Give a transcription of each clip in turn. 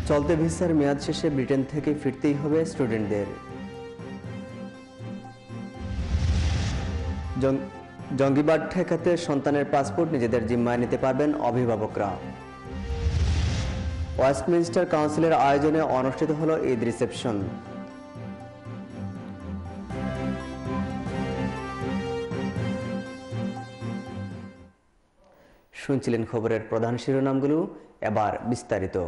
চলতি ভিসার মেয়াদ শেষে ব্রিটেন থেকে ফিরতেই হবে স্টুডেন্টদের। জঙ্গিবাদ ঠেকাতে সন্তানের পাসপোর্ট নিজেদের জিম্মায় নিতে পারবেন অভিভাবকরা। ওয়েস্টমিনস্টার কাউন্সিলের আয়োজনে অনুষ্ঠিত হলো ঈদ রিসেপশন। শুনছিলেন খবরের প্রধান শিরোনামগুলো, এবার বিস্তারিত।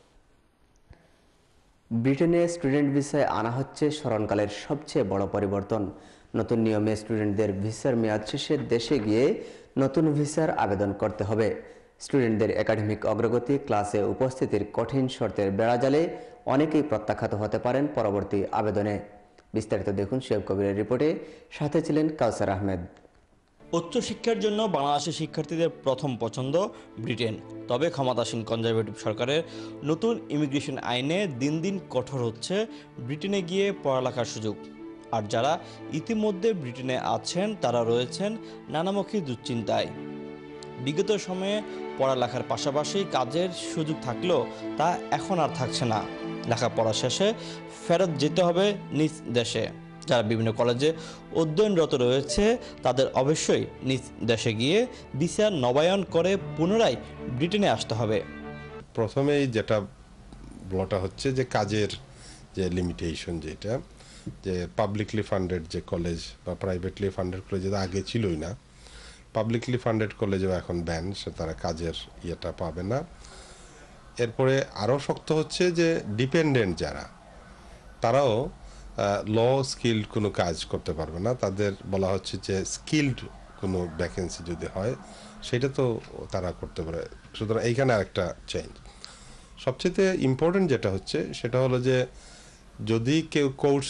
ব্রিটেনে স্টুডেন্ট ভিসায় আনা হচ্ছে স্মরণকালের সবচেয়ে বড় পরিবর্তন। নতুন নিয়মে স্টুডেন্টদের ভিসার মেয়াদ শেষে দেশে গিয়ে নতুন ভিসার আবেদন করতে হবে। স্টুডেন্টদের একাডেমিক অগ্রগতি, ক্লাসে উপস্থিতির কঠিন শর্তের বেড়াজালে অনেকেই প্রত্যাখ্যাত হতে পারেন পরবর্তী আবেদনে। বিস্তারিত দেখুন শোয়েব কবিরের রিপোর্টে, সাথে ছিলেন কাউসার আহমেদ। উচ্চশিক্ষার জন্য বাংলাদেশের শিক্ষার্থীদের প্রথম পছন্দ ব্রিটেন। তবে ক্ষমতাসীন কনজারভেটিভ সরকারের নতুন ইমিগ্রেশন আইনে দিন দিন কঠোর হচ্ছে ব্রিটেনে গিয়ে পড়ালেখার সুযোগ। আর যারা ইতিমধ্যে ব্রিটেনে আছেন তারা রয়েছেন নানামুখী দুশ্চিন্তায়। বিগত সময়ে পড়ালেখার পাশাপাশি কাজের সুযোগ থাকলেও তা এখন আর থাকছে না। লেখাপড়া শেষে ফেরত যেতে হবে নিজ দেশে। যারা বিভিন্ন কলেজে অধ্যয়নরত রয়েছে তাদের অবশ্যই নিজ দেশে গিয়ে ভিসা নবায়ন করে পুনরায় ব্রিটেনে আসতে হবে। প্রথমেই যেটা বলাটা হচ্ছে যে কাজের যে লিমিটেশন, যেটা যে পাবলিকলি ফান্ডেড যে কলেজ বা প্রাইভেটলি ফান্ডেড কলেজ আগে ছিলই না, পাবলিকলি ফান্ডেড কলেজেও এখন ব্যান, সে তারা কাজের ইয়েটা পাবে না। এরপরে আরও শক্ত হচ্ছে যে ডিপেন্ডেন্ট যারা, তারাও ল স্কিল্ড কোনো কাজ করতে পারবে না। তাদের বলা হচ্ছে যে স্কিল্ড কোনো ভ্যাকেন্সি যদি হয় সেটা তো তারা করতে পারে। সুতরাং এইখানে আরেকটা চেঞ্জ। সবচেয়ে ইম্পর্টেন্ট যেটা হচ্ছে সেটা হলো যে যদি কেউ কোর্স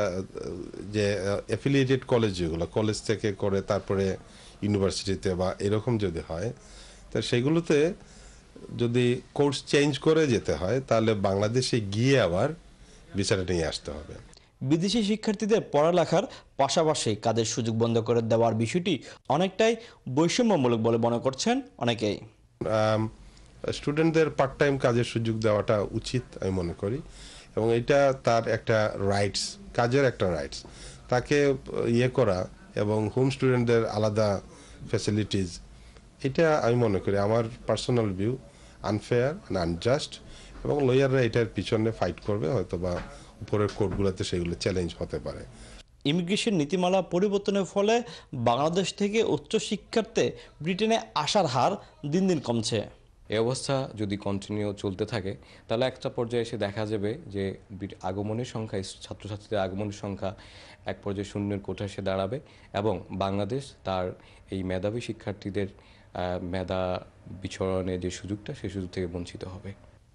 যে অ্যাফিলিয়েটেড কলেজ, যেগুলো কলেজ থেকে করে তারপরে ইউনিভার্সিটিতে বা এরকম যদি হয়, তা সেগুলোতে যদি কোর্স চেঞ্জ করে যেতে হয় তাহলে বাংলাদেশে গিয়ে আবার ভিসাটা নিয়ে আসতে হবে। বিদেশি শিক্ষার্থীদের পড়ালেখার পাশাপাশি কাজের সুযোগ বন্ধ করে দেওয়ার বিষয়টি অনেকটাই বৈষম্যমূলক বলে মনে করছেন অনেকেই। স্টুডেন্টদের পার্ট টাইম কাজের সুযোগ দেওয়াটা উচিত আমি মনে করি, এবং এটা তার একটা রাইটস, কাজের একটা রাইটস। তাকে ইয়ে করা এবং হোম স্টুডেন্টদের আলাদা ফ্যাসিলিটিস, এটা আমি মনে করি, আমার personal view, unfair and unjust, এবং লয়াররা এটার পিছনে ফাইট করবে, হয়তো বা উপরের কোর্টগুলোতে সেগুলো চ্যালেঞ্জ হতে পারে। ইমিগ্রেশন নীতিমালা পরিবর্তনের ফলে বাংলাদেশ থেকে উচ্চশিক্ষার্থে ব্রিটেনে আসার হার দিন দিন কমছে। এই অবস্থা যদি কন্টিনিউ চলতে থাকে তাহলে একটা পর্যায়ে এসে দেখা যাবে যে আগমনের সংখ্যা, ছাত্রছাত্রীদের আগমনের সংখ্যা এক পর্যায়ে শূন্যের কোঠায় এসে দাঁড়াবে, এবং বাংলাদেশ তার এই মেধাবী শিক্ষার্থীদের মেধা বিচরণের যে সুযোগটা, সেই সুযোগ থেকে বঞ্চিত হবে।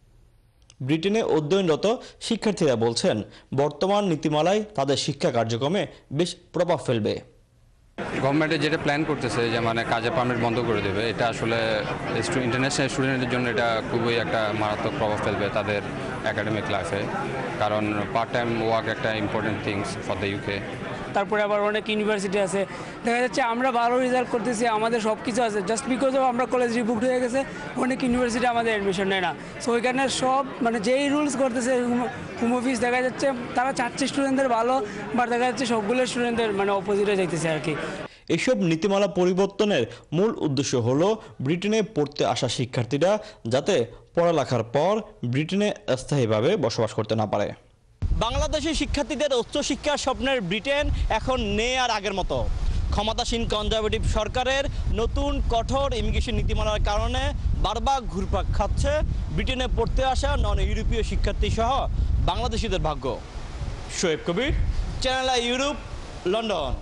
ব্রিটেনে অধ্যয়নরত শিক্ষার্থীরা বলছেন বর্তমান নীতিমালায় তাদের শিক্ষা কার্যক্রমে বেশ প্রভাব ফেলবে। গভর্নমেন্টে যেটা প্ল্যান করতেছে যে মানে কাজের পারমিট বন্ধ করে দেবে, এটা আসলে ইন্টারন্যাশনাল স্টুডেন্টের জন্য এটা খুবই একটা মারাত্মক প্রভাব ফেলবে তাদের একাডেমিক লাইফে, কারণ পার্ট টাইম ওয়ার্ক একটা important things for the UK. তারপরে আবার অনেক ইউনিভার্সিটি আছে, দেখা যাচ্ছে আমরা ভালো রেজাল্ট করতেছি, আমাদের সব কিছু আছে, জাস্ট বিকজ অফ আমরা কলেজ রিবুকড হয়ে গেছে, অনেক ইউনিভার্সিটি আমাদের অ্যাডমিশন নেয় না। সো ওইখানে সব মানে যেই রুলস করতেছে হোম অফিস, দেখা যাচ্ছে তারা চাচ্ছে স্টুডেন্টদের ভালো, বাট দেখা যাচ্ছে সবগুলো স্টুডেন্টদের মানে অপোজিটে যাইতেছে আর কি। এসব নীতিমালা পরিবর্তনের মূল উদ্দেশ্য হলো ব্রিটেনে পড়তে আসা শিক্ষার্থীরা যাতে পড়ালেখার পর ব্রিটেনে স্থায়ীভাবে বসবাস করতে না পারে। বাংলাদেশি শিক্ষার্থীদের উচ্চশিক্ষার স্বপ্নের ব্রিটেন এখন নেই আর আগের মতো। ক্ষমতাসীন কনজারভেটিভ সরকারের নতুন কঠোর ইমিগ্রেশন নীতিমালার কারণে বারবার ঘুরপাক খাচ্ছে ব্রিটেনে পড়তে আসা নন ইউরোপীয় শিক্ষার্থী সহ বাংলাদেশিদের ভাগ্য। Shoaib Kabir, Channel I Europe, London.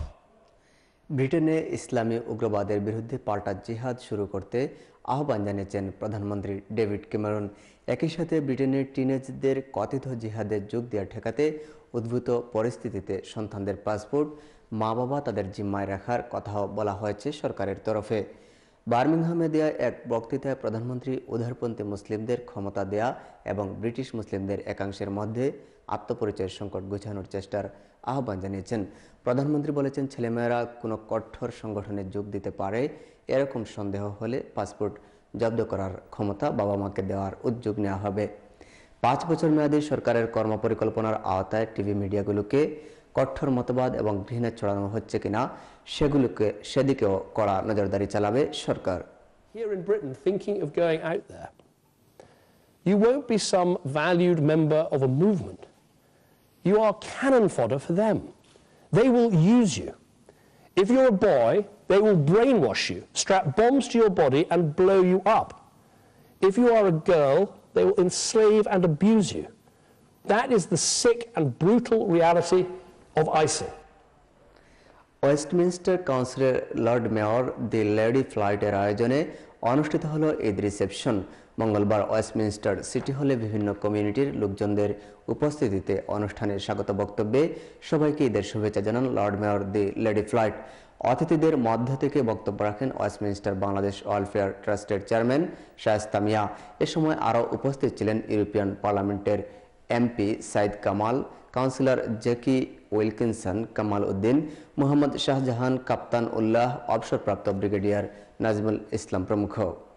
ব্রিটেনে ইসলামী উগ্রবাদের বিরুদ্ধে পাল্টা জিহাদ শুরু করতে আহ্বান জানিয়েছেন প্রধানমন্ত্রী ডেভিড ক্যামেরন। একই সাথে ব্রিটেনের টিনেজদের কথিত জিহাদে যোগ দেওয়া ঠেকাতে উদ্ভূত পরিস্থিতিতে সন্তানদের পাসপোর্ট মা বাবা তাদের জিম্মায় রাখার কথাও বলা হয়েছে সরকারের তরফে। বার্মিংহামে দেয়া এক বক্তৃতায় প্রধানমন্ত্রী উদারপন্থী মুসলিমদের ক্ষমতা দেয়া এবং ব্রিটিশ মুসলিমদের একাংশের মধ্যে আত্মপরিচয়ের সংকট ঘোচানোর চেষ্টার আহ্বান জানিয়েছেন। প্রধানমন্ত্রী বলেছেন, ছেলেমেয়েরা কোনো কঠোর সংগঠনে যোগ দিতে পারে এরকম সন্দেহ হলে পাসপোর্ট জব্দ করার ক্ষমতা বাবা মাকে দেওয়ার উদ্যোগ নেওয়া হবে। 5 বছর মেয়াদী সরকারের কর্মপরিকল্পনার আওতায় টিভি মিডিয়াগুলোকে কঠোর মতবাদ এবং ঘৃণা ছড়ানো হচ্ছে কিনা সেদিকেও কড়া নজরদারি চালাবে সরকার। Here in Britain, thinking of going out there, you won't be some valued member of a movement. You are cannon fodder for them. They will use you. If you're a boy, they will brainwash you, strap bombs to your body and blow you up. If you are a girl, they will enslave and abuse you. That is the sick and brutal reality of ISIL. Westminster কাউন্সিলের lord mayor the lady ফ্লাইটের আয়োজনে অনুষ্ঠিত হলো Eid reception. মঙ্গলবার Westminster city হলে বিভিন্ন কমিউনিটির লোকজনদের উপস্থিতিতে অনুষ্ঠানের স্বাগত বক্তব্যে সবাইকে ঈদের শুভেচ্ছা জানান lord mayor the lady Flight. অতিথিদের মধ্য থেকে বক্তব্য রাখেন ওয়েস্টমিনস্টার বাংলাদেশ ওয়েলফেয়ার ট্রাস্টের চেয়ারম্যান শায়েস্তা মিয়া। এ সময় আরও উপস্থিত ছিলেন ইউরোপিয়ান পার্লামেন্টের MP Syed Kamal, councillor Jackie Wilkinson, Kamal Uddin, Mohammad Shahjahan, Kaptan Ullah, অবসরপ্রাপ্ত ব্রিগেডিয়ার নাজমুল ইসলাম প্রমুখ।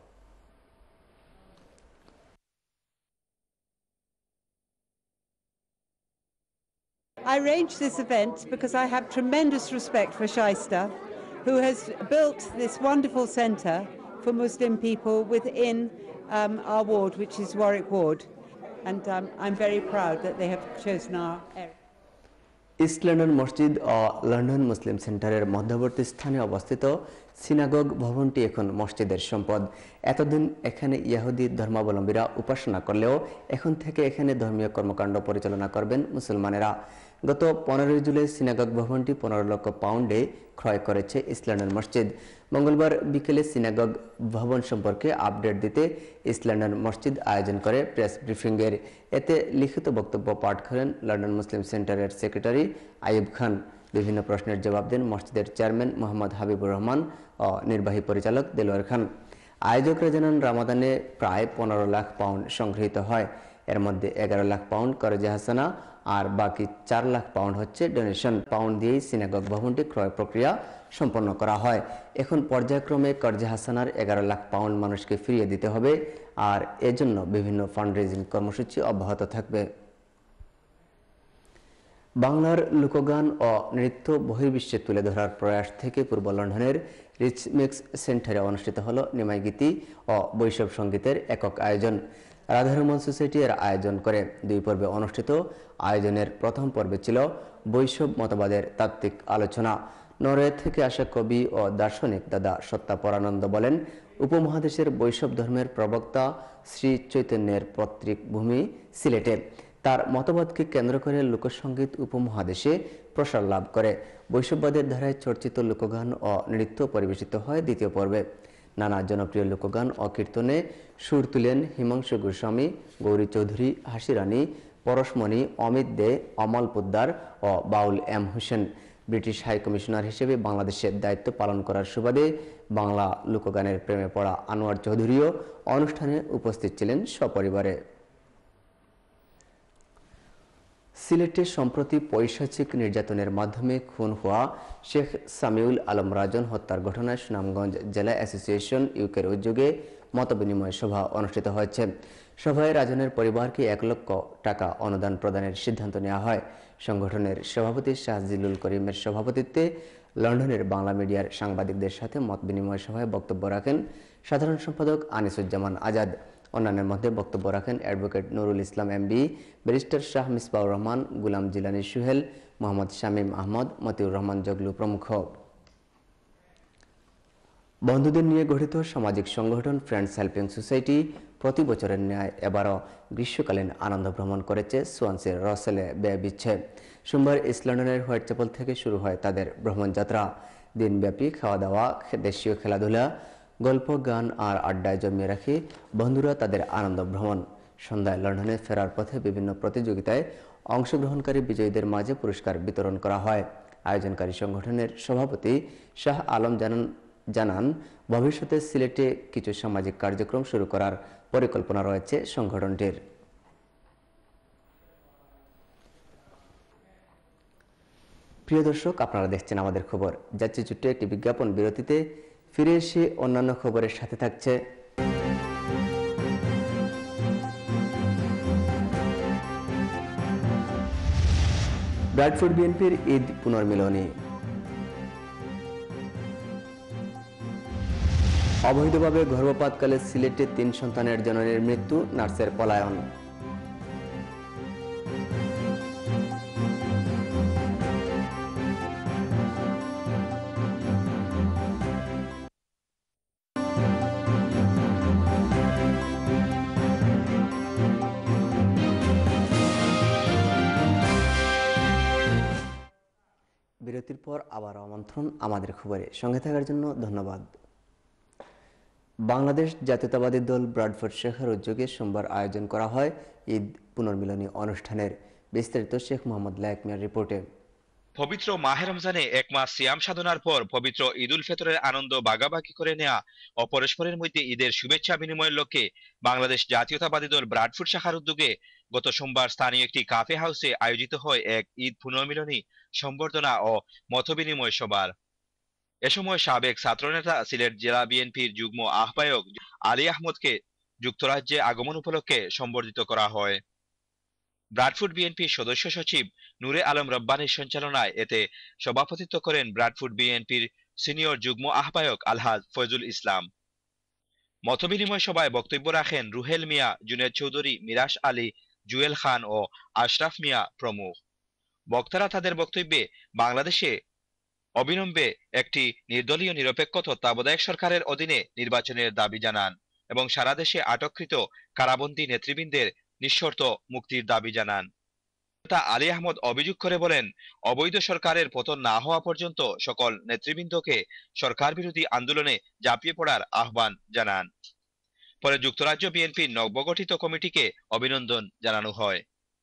I arranged this event because I have tremendous respect for Shaista, who has built this wonderful centre for Muslim people within our ward, which is Warwick Ward. And I'm very proud that they have chosen our area. East London মসজিদ ও London Muslim সেন্টারের মধ্যবর্তী স্থানে অবস্থিত synagogue ভবনটি এখন মসজিদের সম্পদ। এতদিন এখানে ইহুদি ধর্মাবলম্বীরা উপাসনা করলেও এখন থেকে এখানে ধর্মীয় কর্মকাণ্ড পরিচালনা করবেন মুসলমানেরা। গত 15 জুলাই সিনাগগ ভবনটি 15 লক্ষ পাউন্ডে ক্রয় করেছে ইস্ট লন্ডন মসজিদ। মঙ্গলবার বিকেলে সিনাগগ ভবন সম্পর্কে আপডেট দিতে ইস্ট লন্ডন মসজিদ আয়োজন করে প্রেস ব্রিফিংয়ের। এতে লিখিত বক্তব্য পাঠ করেন লন্ডন মুসলিম সেন্টারের সেক্রেটারি আইয়ুব খান। বিভিন্ন প্রশ্নের জবাব দেন মসজিদের চেয়ারম্যান মোহাম্মদ হাবিবুর রহমান ও নির্বাহী পরিচালক দেলোয়ার খান। আয়োজকরা জানান রামাদানে প্রায় 15 লাখ পাউন্ড সংগৃহীত হয়। এর মধ্যে 11 লাখ পাউন্ড করজে হাসানা আর বাকি 4 লাখ পাউন্ড হচ্ছে ডোনেশন। পাউন্ড দিয়েই সিনাগগ ভবনটি ক্রয় প্রক্রিয়া সম্পন্ন করা হয়। এখন পর্যায়ক্রমে করজে হাসানার 11 লাখ পাউন্ড মানুষকে ফিরিয়ে দিতে হবে, আর এজন্য বিভিন্ন ফান্ড রেজিং কর্মসূচি অব্যাহত থাকবে। বাংলার লোকগান ও নৃত্য বহির্বিশ্বে তুলে ধরার প্রয়াস থেকে পূর্ব লন্ডনের রিচমিক্স সেন্টারে অনুষ্ঠিত হল নিমাই গীতি ও বৈষ্ণব সঙ্গীতের একক আয়োজন। রাধারমন সোসাইটি এর আয়োজন করে 2 পর্বে অনুষ্ঠিত আয়োজনের প্রথম পর্বে ছিল বৈষ্ণব মতবাদের তাত্ত্বিক আলোচনা। নরওয়ে থেকে আসা কবি ও দার্শনিক দাদা সত্যাপরানন্দ বলেন, উপমহাদেশের বৈষ্ণব ধর্মের প্রবক্তা শ্রী চৈতন্যের পৈতৃক ভূমি সিলেটে। তার মতবাদকে কেন্দ্র করে লোকসঙ্গীত উপমহাদেশে প্রসার লাভ করে। বৈষ্ণববাদের ধারায় চর্চিত লোকগান ও নৃত্য পরিবেশিত হয় 2য় পর্বে। নানা জনপ্রিয় লোকগান ও কীর্তনে সুর তুলেন হিমাংশু গোস্বামী, গৌরী চৌধুরী, হাসিরানী, পরশমণি, অমিত দে, অমল পোদ্দার ও Baul M Hossain. British high commissioner হিসেবে বাংলাদেশের দায়িত্ব পালন করার সুবাদে বাংলা লোকগানের প্রেমে পড়া আনোয়ার চৌধুরীও অনুষ্ঠানে উপস্থিত ছিলেন সপরিবারে। সিলেটে সম্প্রতি পৈশাচিক নির্যাতনের মাধ্যমে খুন হওয়া শেখ সামিউল আলম রাজন হত্যার ঘটনায় সুনামগঞ্জ জেলা অ্যাসোসিয়েশন ইউকের উদ্যোগে মতবিনিময় সভা অনুষ্ঠিত হয়েছে। সভায় রাজনের পরিবারকে 1 লক্ষ টাকা অনুদান প্রদানের সিদ্ধান্ত নেওয়া হয়। সংগঠনের সভাপতি শাহজিলুল করিমের সভাপতিত্বে লন্ডনের বাংলা মিডিয়ার সাংবাদিকদের সাথে মতবিনিময় সভায় বক্তব্য রাখেন সাধারণ সম্পাদক আনিসুজ্জামান আজাদ। অন্যান্যের মধ্যে বক্তব্য রাখেন advocate Nurul Islam MB, barrister Shah Misbaur Rahman, Gulam Jilani Suhel, Mohammad Shamim Ahmed, Motiur Rahman Joglu প্রমুখ। বন্ধুদের নিয়ে গঠিত সামাজিক সংগঠন ফ্রেন্ডস হেল্পিং সোসাইটি প্রতি বছরের ন্যায় এবারও গ্রীষ্মকালীন আনন্দ ভ্রমণ করেছে সোয়ানসির রসেলে ব্যয় বিচ্ছে। সোমবার ইস্ট লন্ডনের হোয়াইট চ্যাপেল থেকে শুরু হয় তাদের ভ্রমণযাত্রা। দিনব্যাপী খাওয়া দাওয়া, দেশীয় খেলাধুলা, গল্প, গান আর আড্ডায় জমিয়ে রাখে বন্ধুরা তাদের আনন্দ ভ্রমণ। সন্ধ্যায় লন্ডনে ফেরার পথে বিভিন্ন প্রতিযোগিতায় অংশগ্রহণকারী বিজয়ীদের মাঝে পুরস্কার বিতরণ করা হয়। আয়োজনকারী সংগঠনের সভাপতি শাহ আলম জানান, ভবিষ্যতে সিলেটে কিছু সামাজিক কার্যক্রম শুরু করার পরিকল্পনা রয়েছে সংগঠনটির। প্রিয় দর্শক, আপনারা দেখছেন আমাদের খবর। যাচ্ছি ছোট্ট একটি বিজ্ঞাপন বিরতিতে, ফিরে এসে অন্যান্য খবরের সাথে থাকছে ব্রাডফোর্ড বিএনপির ঈদ পুনর্মিলনী। অবৈধভাবে গর্ভপাতকালে সিলেটে 3 সন্তানের জননীর মৃত্যু, নার্সের পলায়ন। বিরতির পর আবার আমন্ত্রণ আমাদের খবরে, সঙ্গে থাকার জন্য ধন্যবাদ। বাংলাদেশ জাতীয়তাবাদী দল ব্রাডফোর্ড শাখার উদ্যোগে সোমবার আয়োজন করা হয় ঈদ পুনর্মিলনী অনুষ্ঠানের। বিস্তারিত শেখ মোহাম্মদ লায়েক মিয়ার রিপোর্টে। পবিত্র মাহে রমজানে এক মাস সিয়াম সাধনার পর পবিত্র ঈদ উল ফিতরের আনন্দ ভাগাভাগি করে নেওয়া ও পরস্পরের মধ্যে ঈদের শুভেচ্ছা বিনিময়ের লক্ষ্যে বাংলাদেশ জাতীয়তাবাদী দল ব্রাডফোর্ড শাখার উদ্যোগে গত সোমবার স্থানীয় একটি কাফে হাউসে আয়োজিত হয় এক ঈদ পুনর্মিলনী সম্বর্ধনা ও মতবিনিময় সভার। এ সময় সাবেক ছাত্রনেতা সিলেট জেলা বিএনপির যুগ্ম আহ্বায়ক আলী আহমদকে যুক্তরাজ্যে আগমন উপলক্ষে সম্বর্ধিত করা হয়। ব্রাডফোর্ড বিএনপির সদস্য সচিব নূরে আলম রব্বানীর সঞ্চালনায় এতে সভাপতিত্ব করেন ব্রাডফোর্ড বিএনপির সিনিয়র যুগ্ম আহ্বায়ক আলহাজ ফয়জুল ইসলাম। মতবিনিময় সভায় বক্তব্য রাখেন রুহেল মিয়া, জুনেদ চৌধুরী, মিরাজ আলী, জুয়েল খান ও আশরাফ মিয়া প্রমুখ। বক্তারা তাদের বক্তব্যে বাংলাদেশে অবিলম্বে একটি নির্দলীয় নিরপেক্ষ তত্ত্বাবধায়ক সরকারের অধীনে নির্বাচনের দাবি জানান এবং সারা দেশে আটককৃত কারাবন্দী নেতৃবৃন্দের নিঃশর্ত মুক্তির দাবি জানান। আলী আহমদ অভিযোগ করে বলেন, অবৈধ সরকারের পতন না হওয়া পর্যন্ত সকল নেতৃবৃন্দকে সরকার বিরোধী আন্দোলনে ঝাঁপিয়ে পড়ার আহ্বান জানান। পরে যুক্তরাজ্য বিএনপির নবগঠিত কমিটিকে অভিনন্দন জানানো হয়।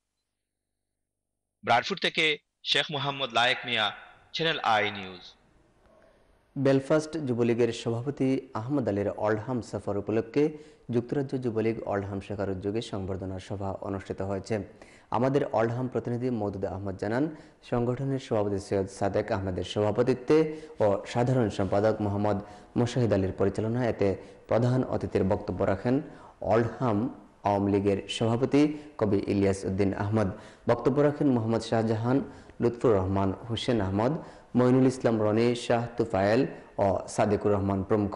ব্রাডফোর্ড থেকে শেখ মোহাম্মদ লায়েক মিয়া, চ্যানেল আই নিউজ। বেলফাস্ট যুবলীগের সভাপতি আহমদ আলীর অল্ডহাম সফর উপলক্ষে যুক্তরাজ্য যুবলীগ অল্ডহাম শাখার উদ্যোগে সংবর্ধনা সভা অনুষ্ঠিত হয়েছে। আমাদের অল্ডহাম প্রতিনিধি মওদুদ আহমদ জানান, সংগঠনের সভাপতি সৈয়দ সাদেক আহমেদের সভাপতিত্বে ও সাধারণ সম্পাদক মোহাম্মদ মুশাহিদ আলীর পরিচালনায় এতে প্রধান অতিথির বক্তব্য রাখেন অল্ডহাম আওয়ামী লীগের সভাপতি কবি ইলিয়াস উদ্দিন আহমদ। বক্তব্য রাখেন মোহাম্মদ শাহজাহান, লুৎফুর রহমান, হুসেন আহমদ, মইনুল ইসলাম রনি, শাহ তুফায়েল ও সাদিকুর রহমান প্রমুখ।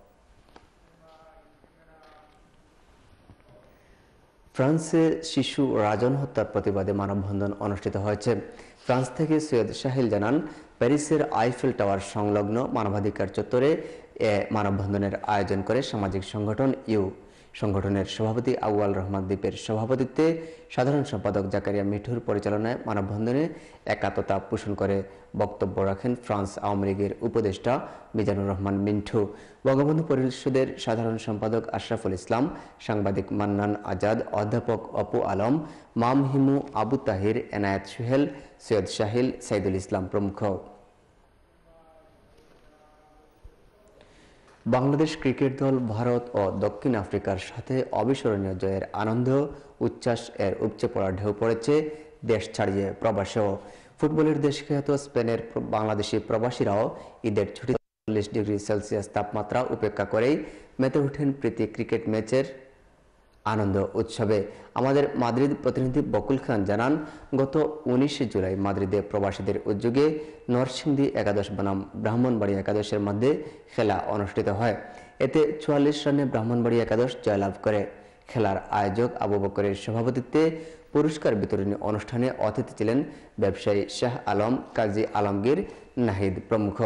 ফ্রান্সে শিশু রাজন হত্যার প্রতিবাদে মানববন্ধন অনুষ্ঠিত হয়েছে। ফ্রান্স থেকে সৈয়দ শাহিল জানান, প্যারিসের আইফেল টাওয়ার সংলগ্ন মানবাধিকার চত্বরে মানববন্ধনের আয়োজন করে সামাজিক সংগঠন ইউ। সংগঠনের সভাপতি আউয়াল রহমান দ্বীপের সভাপতিত্বে সাধারণ সম্পাদক জাকারিয়া মিঠুর পরিচালনায় মানববন্ধনে একাত্মতা পোষণ করে বক্তব্য রাখেন ফ্রান্স আওয়ামী লীগের উপদেষ্টা মিজানুর রহমান মিন্টু। বঙ্গবন্ধু পরিষদের সাধারণ সম্পাদক আশরাফুল ইসলাম, সাংবাদিক মান্নান আজাদ, অধ্যাপক অপু আলম, মাম হিমু, আবু তাহির, এনায়েত সুহেল, সৈয়দ শাহিল, সাইদুল ইসলাম প্রমুখ। বাংলাদেশ ক্রিকেট দল ভারত ও দক্ষিণ আফ্রিকার সাথে অবিস্মরণীয় জয়ের আনন্দ উচ্ছ্বাস এর উপচে পড়া ঢেউ পড়েছে দেশ ছাড়িয়ে প্রবাসেও। ফুটবলের দেশ খ্যাত স্পেনের বাংলাদেশি প্রবাসীরাও ঈদের ছুটি 40 ডিগ্রি সেলসিয়াস তাপমাত্রা উপেক্ষা করেই মেতে ওঠেন প্রীতি ক্রিকেট ম্যাচের আনন্দ উৎসবে। আমাদের মাদ্রিদ প্রতিনিধি বকুল খান জানান, গত 19 জুলাই মাদ্রিদে প্রবাসীদের উদ্যোগে নরসিংদী একাদশ বনাম ব্রাহ্মণবাড়িয়া একাদশের মধ্যে খেলা অনুষ্ঠিত হয়। এতে 44 রানে ব্রাহ্মণবাড়িয়া একাদশ জয়লাভ করে। খেলার আয়োজক আবু বকরের সভাপতিত্বে পুরস্কার বিতরণী অনুষ্ঠানে অতিথি ছিলেন ব্যবসায়ী শাহ আলম, কাজী আলমগীর, নাহিদ প্রমুখ।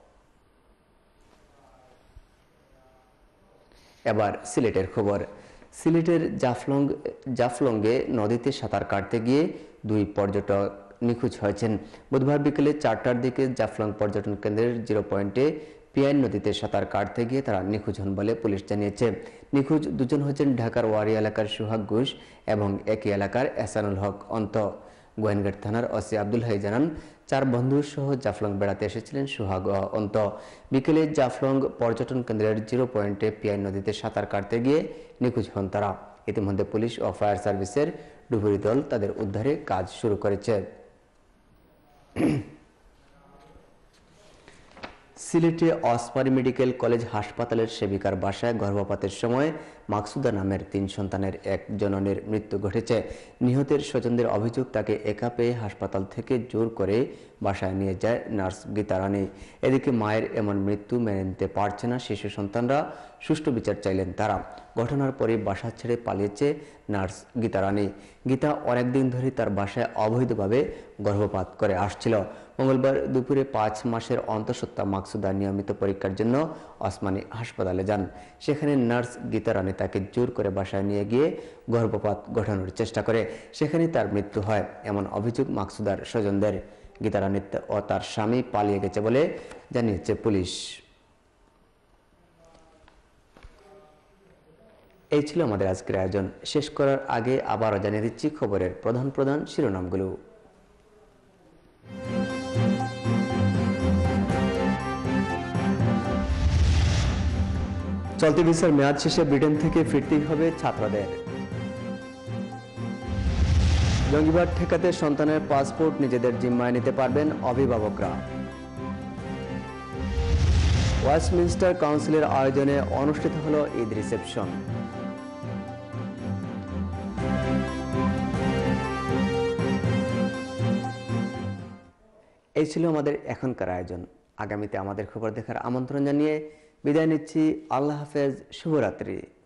এবার সিলেটের খবর। সিলেটের জাফলংয়ে নদীতে সাঁতার কাটতে গিয়ে 2 পর্যটক নিখোঁজ হয়েছেন। বুধবার বিকেলে 4টার দিকে জাফলং পর্যটন কেন্দ্রের 0 পয়েন্টে পিয়াইন নদীতে সাঁতার কাটতে গিয়ে তারা নিখোঁজ হন বলে পুলিশ জানিয়েছে। নিখোঁজ 2 জন হচ্ছেন ঢাকার ওয়ারি এলাকার সোহাগ ঘোষ এবং একই এলাকার এহসানুল হক অন্ত। গোয়েনঘাট থানার ওসি আব্দুল হাই জানান, 4 বন্ধু সহ জাফলং বেড়াতে এসেছিলেন সোহাগ ও অন্ত। বিকেলে জাফলং পর্যটন কেন্দ্রের 0 পয়েন্টে পিয়াইন নদীতে সাঁতার কাটতে গিয়ে নিখোঁজ হন তারা। ইতিমধ্যে পুলিশ ও ফায়ার সার্ভিসের ডুবুরি দল তাদের উদ্ধারে কাজ শুরু করেছে। সিলেটে ওসমানী মেডিকেল কলেজ হাসপাতালের সেবিকার বাসায় গর্ভপাতের সময় মাকসুদা নামের 3 সন্তানের এক জননীর মৃত্যু ঘটেছে। নিহতের স্বজনদের অভিযোগ, তাকে একা পেয়ে হাসপাতাল থেকে জোর করে বাসায় নিয়ে যায় নার্স গীতা রানী। এদিকে মায়ের এমন মৃত্যু মেনে নিতে পারছে না শিশু সন্তানরা, সুষ্ঠু বিচার চাইলেন তারা। ঘটনার পরে বাসা ছেড়ে পালিয়েছে নার্স গীতা রানী। গীতা অনেকদিন ধরে তার বাসায় অবৈধভাবে গর্ভপাত করে আসছিল। মঙ্গলবার দুপুরে 5 মাসের অন্তঃসত্ত্বা মাকসুদা নিয়মিত পরীক্ষার জন্য ওসমানী হাসপাতালে যান। সেখানে নার্স গীতা রানী তাকে জোর করে বাসায় নিয়ে গিয়ে গর্ভপাত ঘটানোর চেষ্টা করে, সেখানে তার মৃত্যু হয়। এমন অভিযোগ মাকসুদার স্বজনদের। গীতা রানী ও তার স্বামী পালিয়ে গেছে বলে জানিয়েছে পুলিশ। এই ছিল আমাদের আজকের আয়োজন। শেষ করার আগে আবারও জানিয়ে দিচ্ছি খবরের প্রধান শিরোনামগুলো। চলতি ভিসার মেয়াদ শেষে ব্রিটেন থেকে ফিরতেই হবে ছাত্রদের। জঙ্গিবাদ ঠেকাতে সন্তানের পাসপোর্ট নিজেদের জিম্মায় নিতে পারবেন অভিভাবকরা। ওয়েস্টমিনস্টার কাউন্সিলের আয়োজনে অনুষ্ঠিত হলো ঈদ রিসেপশন। এই ছিল আমাদের এখনকার আয়োজন। আগামীতে আমাদের খবর দেখার আমন্ত্রণ জানিয়ে বিদায় নিচ্ছি। আল্লাহ হাফেজ, শুভরাত্রি।